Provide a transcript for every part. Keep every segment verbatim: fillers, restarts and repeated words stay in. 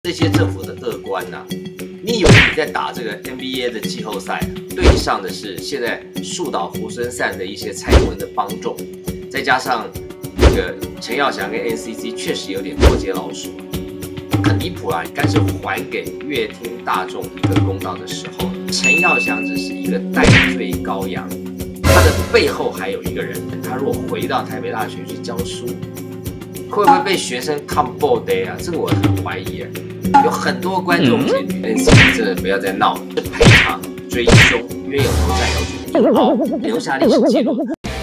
这些政府的恶官呐、啊，你以为你在打这个 N B A 的季后赛，对上的是现在树倒猢狲散的一些蔡英文的帮众，再加上这个陈耀祥跟 N C C 确实有点过街老鼠，很离谱啦，该是还给乐听大众一个公道的时候。陈耀祥只是一个戴罪羔羊，他的背后还有一个人，他如果回到台北大学去教书，会不会被学生看爆的啊？这个我很怀疑啊。有很多观众检举 N C C 真的不要再闹了，是赔偿追凶，冤有头债有主，以后留下历史记录。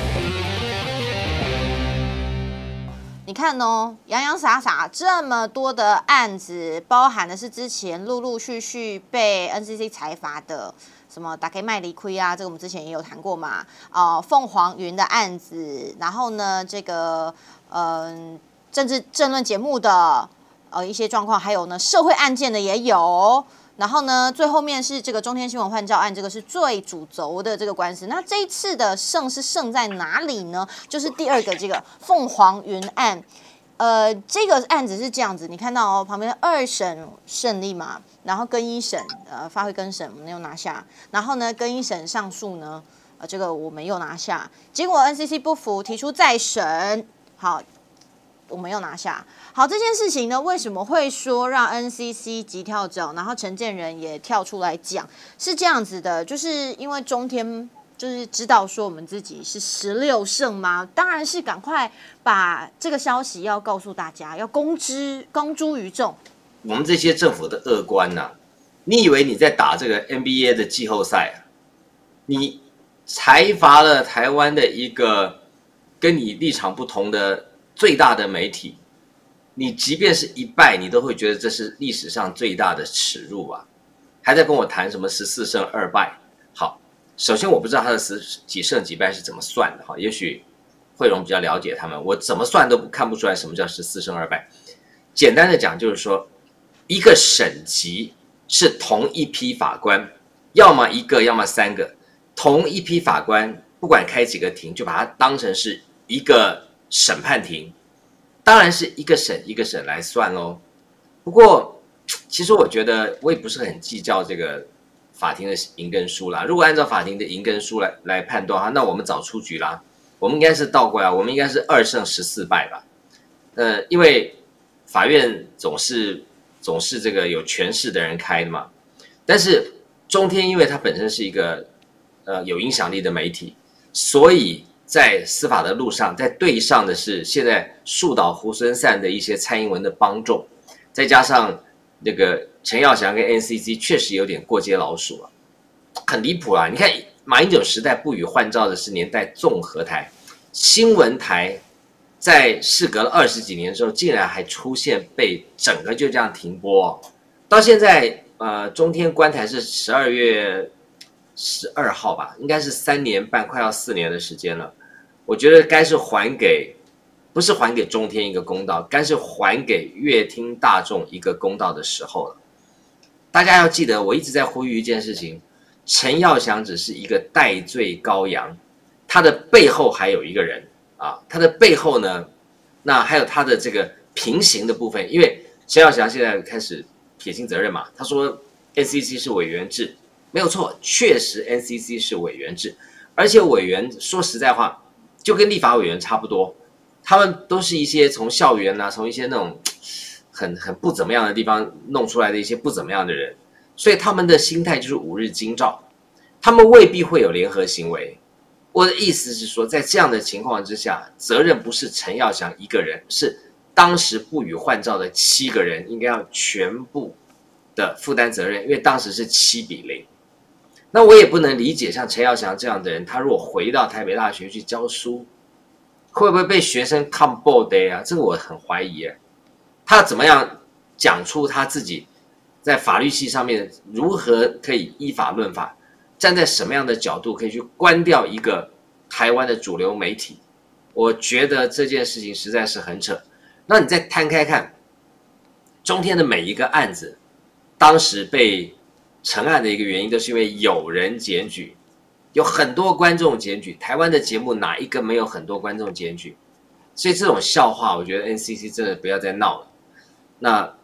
你看哦，洋洋洒洒这么多的案子，包含的是之前陆陆续续被 N C C 裁罚的，什么打给麦离亏啊，这个我们之前也有谈过嘛。哦，凤凰云的案子，然后呢，这个嗯、呃，政治政论节目的。呃，一些状况，还有呢，社会案件的也有，然后呢，最后面是这个中天新闻换照案，这个是最主轴的这个官司。那这一次的胜是胜在哪里呢？就是第二个这个凤凰云案，呃，这个案子是这样子，你看到哦，旁边的二审胜利嘛，然后更一审呃发挥更审我们又拿下，然后呢更一审上诉呢，呃这个我们又拿下，结果 N C C 不服，提出再审，好。我们又拿下，好，这件事情呢，为什么会说让 N C C 急跳脚，然后陈建仁也跳出来讲，是这样子的，就是因为中天就是知道说我们自己是十六胜吗？当然是赶快把这个消息要告诉大家，要公之公诸于众。 我们这些政府的恶官呐、啊，你以为你在打这个 N B A 的季后赛啊？你裁罚了台湾的一个跟你立场不同的。最大的媒体，你即便是一败，你都会觉得这是历史上最大的耻辱啊！还在跟我谈什么十四胜二败？好，首先我不知道他的十几胜几败是怎么算的哈，也许慧荣比较了解他们，我怎么算都看不出来什么叫十四胜二败。简单的讲就是说，一个省级是同一批法官，要么一个，要么三个，同一批法官不管开几个庭，就把它当成是一个。审判庭当然是一个省一个省来算咯。不过，其实我觉得我也不是很计较这个法庭的赢跟输啦。如果按照法庭的赢跟输来来判断哈，那我们早出局啦。我们应该是倒过来，我们应该是二胜十四败吧。呃，因为法院总是总是这个有权势的人开的嘛。但是中天因为它本身是一个呃有影响力的媒体，所以。在司法的路上，在对上的是现在树倒猢狲散的一些蔡英文的帮众，再加上那个陈耀祥跟 N C C 确实有点过街老鼠了，很离谱啦！你看马英九时代不予换照的是年代综合台，新闻台在事隔了二十几年之后，竟然还出现被整个就这样停播、哦，到现在呃中天关台是十二月十二号吧，应该是三年半快要四年的时间了。我觉得该是还给，不是还给中天一个公道，该是还给乐听大众一个公道的时候了。大家要记得，我一直在呼吁一件事情：陈耀祥只是一个戴罪羔羊，他的背后还有一个人啊，他的背后呢，那还有他的这个平行的部分，因为陈耀祥现在开始撇清责任嘛，他说 N C C 是委员制，没有错，确实 N C C 是委员制，而且委员说实在话。就跟立法委员差不多，他们都是一些从校园啊，从一些那种很很不怎么样的地方弄出来的一些不怎么样的人，所以他们的心态就是五日京兆，他们未必会有联合行为。我的意思是说，在这样的情况之下，责任不是陈耀祥一个人，是当时不予换照的七个人应该要全部的负担责任，因为当时是七比零。那我也不能理解，像陈耀祥这样的人，他如果回到台北大学去教书，会不会被学生看爆的啊？这个我很怀疑。他怎么样讲出他自己在法律系上面如何可以依法论法，站在什么样的角度可以去关掉一个台湾的主流媒体？我觉得这件事情实在是很扯。那你再摊开看，中天的每一个案子，当时被成案的一个原因都是因为有人检举，有很多观众检举，台湾的节目哪一个没有很多观众检举？所以这种笑话，我觉得 N C C 真的不要再闹了。那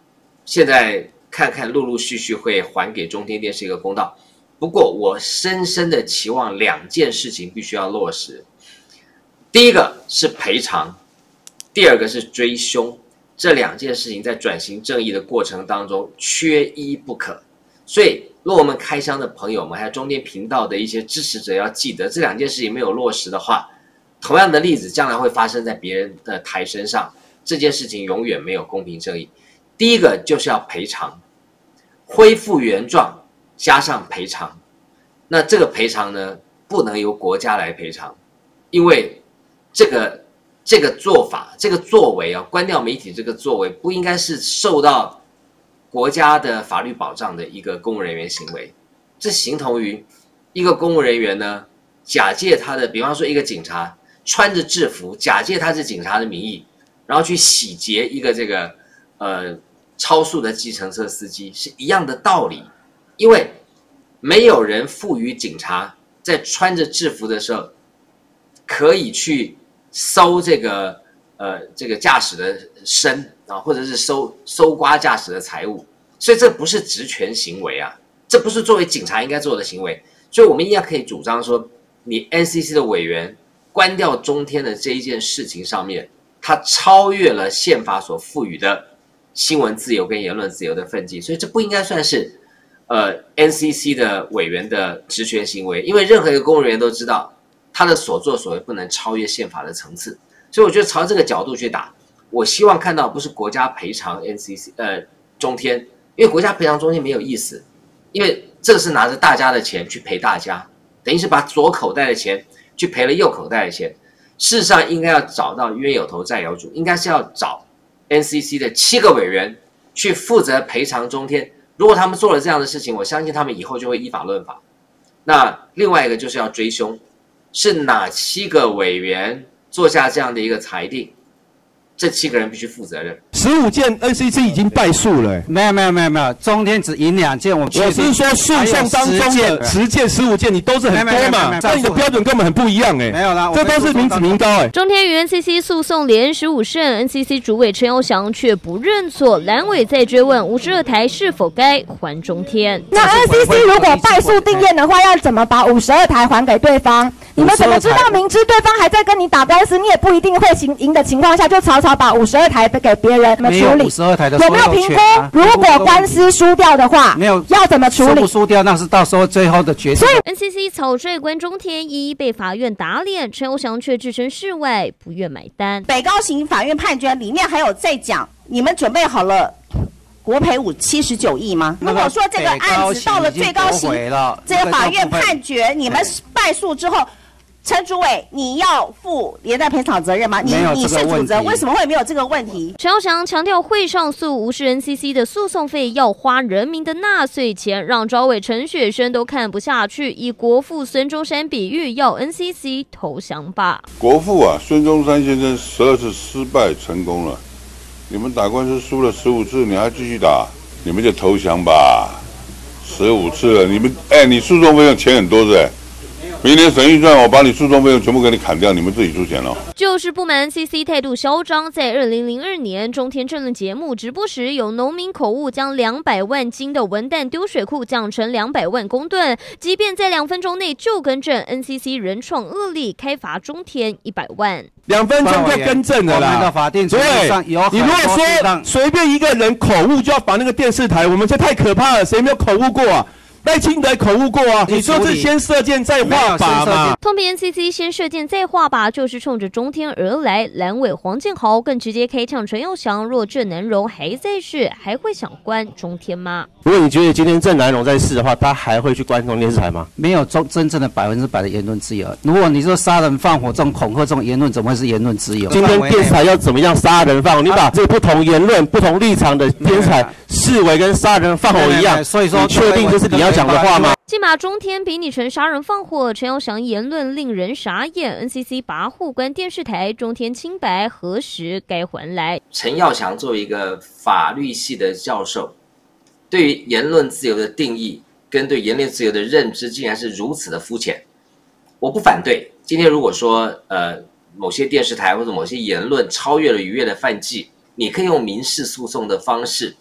现在看看陆陆续续会还给中天电视一个公道。不过我深深的期望两件事情必须要落实，第一个是赔偿，第二个是追凶。这两件事情在转型正义的过程当中缺一不可。所以若我们开箱的朋友们还有中天频道的一些支持者要记得，这两件事情没有落实的话，同样的例子将来会发生在别人的台身上，这件事情永远没有公平正义。第一个就是要赔偿，恢复原状加上赔偿。那这个赔偿呢，不能由国家来赔偿，因为这个这个做法这个作为啊，关掉媒体这个作为不应该是受到国家的法律保障的一个公务人员行为。这形同于一个公务人员呢，假借他的，比方说一个警察穿着制服，假借他是警察的名义，然后去洗劫一个这个呃超速的计程车司机，是一样的道理。因为没有人赋予警察在穿着制服的时候可以去搜这个呃这个驾驶的身啊，或者是搜搜刮驾驶的财物，所以这不是职权行为啊，这不是作为警察应该做的行为。所以我们一样可以主张说，你 N C C 的委员关掉中天的这一件事情上面，它超越了宪法所赋予的新闻自由跟言论自由的分际，所以这不应该算是呃 N C C 的委员的职权行为，因为任何一个公务人员都知道他的所作所为不能超越宪法的层次。所以我觉得朝这个角度去打，我希望看到不是国家赔偿 N C C 呃中天，因为国家赔偿中天没有意思，因为这个是拿着大家的钱去赔大家，等于是把左口袋的钱去赔了右口袋的钱。事实上应该要找到冤有头债有主，应该是要找 N C C 的七个委员去负责赔偿中天。如果他们做了这样的事情，我相信他们以后就会依法论法。那另外一个就是要追凶，是哪七个委员做下这样的一个裁定，这七个人必须负责任。 十五件 N C C 已经败诉了、欸， 没有没有没有没有，中天只赢两件，我我是说诉讼当中的十件、十五件，你都是很多嘛，那你的标准根本很不一样哎、欸。 没有啦， 这都是民脂民膏哎、欸。 中天与 N C C 诉讼连十五胜 ，N C C 主委陈耀祥却不认错，蓝委在追问五十二台是否该还中天。 那 N C C 如果败诉定谳的话，要怎么把五十二台还给对方？你们怎么知道明知对方还在跟你打官司，你也不一定会赢的情况下，就草草把五十二台给别人？怎么处理？有没有评估？如果官司输掉的话，没有要怎么处理？ 输不输掉那是到时候最后的决定。 所以 N C C 草率关中天，一一被法院打脸，陈友祥却置身事外，不愿买单。 北高行法院判决里面还有在讲，你们准备好了国赔五七十九亿吗？如果说这个案子到了最高行这个法院判决，你们败诉之后。陈主委，你要负连带赔偿责任吗？你你是主责，为什么会没有这个问题？ 陈耀祥强调，会上诉无视 N C C 的诉讼费要花人民的纳税钱，让召委陈雪生都看不下去，以国父孙中山比喻，要 N C C 投降吧。 国父啊，孙中山先生十二次失败成功了，你们打官司输了十五次，你还继续打，你们就投降吧。十五次了，你们哎，你诉讼费用钱很多是。明年省预算，我把你诉讼费用全部给你砍掉，你们自己出钱了。 就是不满 N C C 态度嚣张，在二零零二年中天政论节目直播时，有农民口误将两百万斤的文旦丢水库降成两百万公吨，即便在两分钟内就更正 ，N C C 人创恶例，开罚中天一百万。 两分钟就更正了啦。对，你如果说随便一个人口误就要把那个电视台，我们这太可怕了，谁没有口误过啊？赖清德口误过啊！你说是先射箭再画靶嘛？ 通评 N C C 先射箭再画靶，就是冲着中天而来。蓝委黄建豪更直接开呛陈耀祥：若郑南榕还在世，还会想关中天吗？ 如果你觉得今天郑南榕在世的话，他还会去关中电视台吗？ 没有真真正的百分之百的言论自由。如果你说杀人放火这种恐吓这种言论，怎么会是言论自由？ 今天电视台要怎么样杀人放火？你把这不同言论、不同立场的电视台视为跟杀人放火一样，所以说你确定这是你要讲的话吗？ 金马中天比拟成杀人放火，陈耀祥言论令人傻眼。N C C 跋扈关电视台，中天清白何时该还来？ 陈耀祥作为一个法律系的教授，对于言论自由的定义跟对言论自由的认知，竟然是如此的肤浅。我不反对，今天如果说呃某些电视台或者某些言论超越了逾越的范纪，你可以用民事诉讼的方式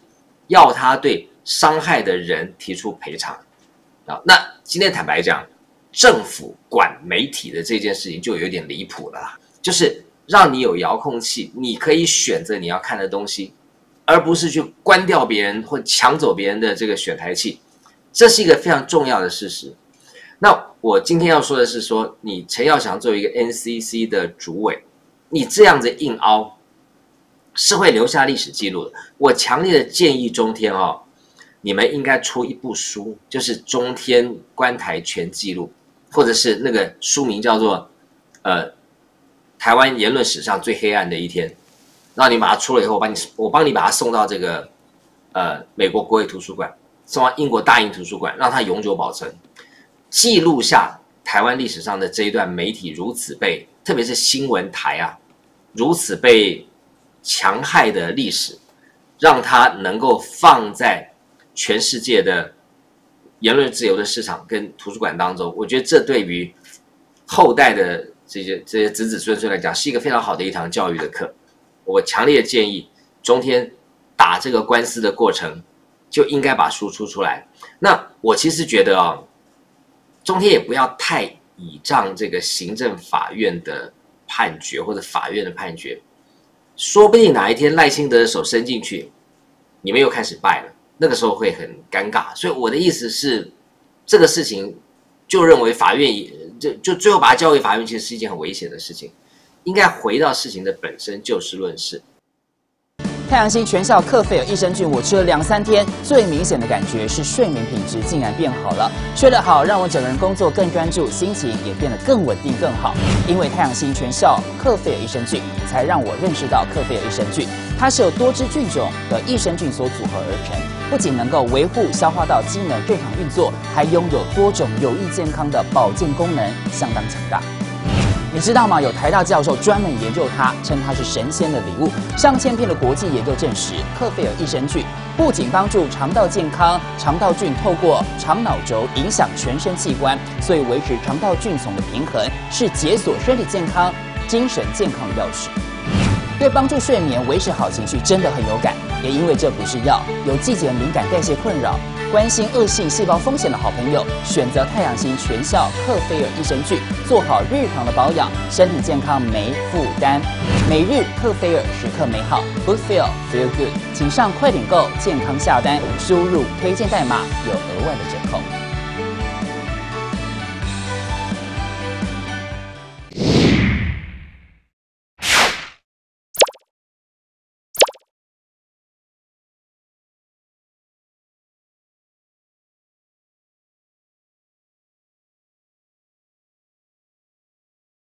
要他对伤害的人提出赔偿啊。那今天坦白讲，政府管媒体的这件事情就有点离谱了啦，就是让你有遥控器，你可以选择你要看的东西，而不是去关掉别人或抢走别人的这个选台器，这是一个非常重要的事实。那我今天要说的是说，你陈耀祥作为一个 N C C 的主委，你这样子硬凹，是会留下历史记录的。我强烈的建议中天哦，你们应该出一部书，就是《中天关台全记录》，或者是那个书名叫做呃台湾言论史上最黑暗的一天。然后你把它出了以后，我帮你我帮你把它送到这个呃美国国会图书馆，送到英国大英图书馆，让它永久保存，记录下台湾历史上的这一段媒体如此被，特别是新闻台啊，如此被强害的历史，让它能够放在全世界的言论自由的市场跟图书馆当中。我觉得这对于后代的这些这些子子孙孙来讲，是一个非常好的一堂教育的课。我强烈建议中天打这个官司的过程就应该把书出出来。那我其实觉得啊、哦，中天也不要太倚仗这个行政法院的判决或者法院的判决，说不定哪一天赖清德的手伸进去，你们又开始败了，那个时候会很尴尬。所以我的意思是，这个事情就认为法院就就最后把它交给法院，其实是一件很危险的事情。应该回到事情的本身，就事论事。 太阳星全效克菲尔益生菌，我吃了两三天，最明显的感觉是睡眠品质竟然变好了。睡得好，让我整个人工作更专注，心情也变得更稳定更好。因为太阳星全效克菲尔益生菌，才让我认识到克菲尔益生菌，它是由多支菌种的益生菌所组合而成，不仅能够维护消化道机能正常运作，还拥有多种有益健康的保健功能，相当强大。你知道吗？有台大教授专门研究它，称它是神仙的礼物。上千篇的国际研究证实，克菲尔益生菌不仅帮助肠道健康，肠道菌透过肠脑轴影响全身器官，所以维持肠道菌丛的平衡是解锁身体健康、精神健康的钥匙。对帮助睡眠、维持好情绪真的很有感。也因为这不是药，有季节敏感、代谢困扰、关心恶性细胞风险的好朋友，选择太阳星全效克菲尔益生菌，做好日常的保养，身体健康没负担。每日克菲尔，时刻美好 ，Good Feel Feel Good， 请上快点购健康下单，输入推荐代码有额外的折扣。